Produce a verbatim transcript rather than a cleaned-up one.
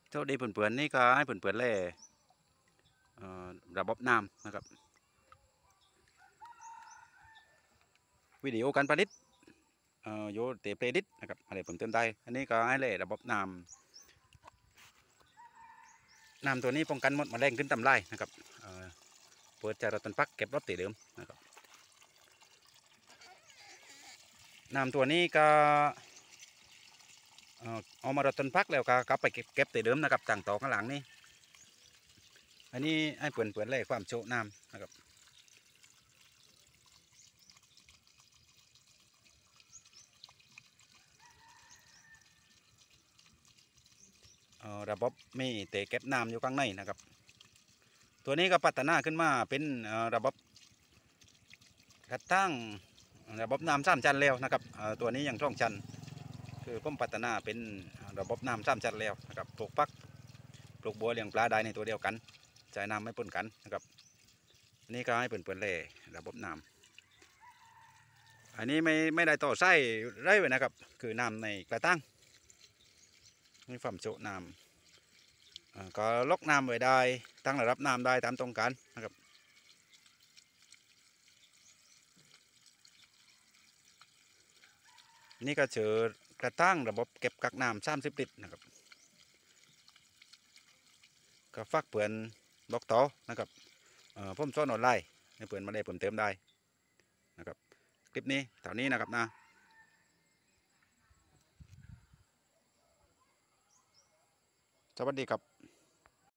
สวัสดีเพื่อนๆนี่ก็ให้เพื่อนๆเล่เอ่อระบบน้ำนะครับวิดีโอการผลิตเอ่อโยเตเพลย์ดิสนะครับอะไรผมเติมได้อันนี้ก็ให้เล่ระบบน้ำน้ำตัวนี้ป้องกันมดแมลงขึ้นตำไรนะครับเอ่อเปิดจากรถตันปักเก็บรถตีเดิมนะครับน้ำตัวนี้ก็เอ่อเอามารถตันปักแล้วก็กลับไปเก็บเก็บตีเดิมนะครับต่างต่อข้างหลังนี่อันนี้ให้เพื่อนๆเล่ความโชว์น้ำนะครับเอ่อระบบมีเตะเก็บน้ำอยู่ข้างในนะครับตัวนี้ก็พัฒนาขึ้นมาเป็นเอ่อระบบ กระทั่งระบบน้ำสามชั้นแล้วนะครับตัวนี้ยังช่องชั้นคือผมพัฒนาเป็นระบบน้ำสามชั้นแล้วนะครับปลูกปักปลูกบัวเลี้ยงปลาได้ในตัวเดียวกันใช้น้ำไม่ปนกันนะครับนี่ก็ให้เปิ่นๆเลยระบบน้ำอันนี้ไม่ไม่ได้ต่อไส้ไรไว้นะครับคือน้ำในกระตั้งนี่ฝั่มโจน้ำก็ล็อกน้ำไว้ได้ตั้งระดับน้ำได้ตามต้องการนะครับนี่ก็เจอกระตั้งระบบเก็บกักน้ำสามสิบลิตรนะครับก็ฟักเปื่อนบอกต่อนะครับผมสอนออนไลน์ให้เปื่อนมาได้ผมเติมได้นะครับคลิปนี้เท่านี้นะครับนะสวัสดีครับ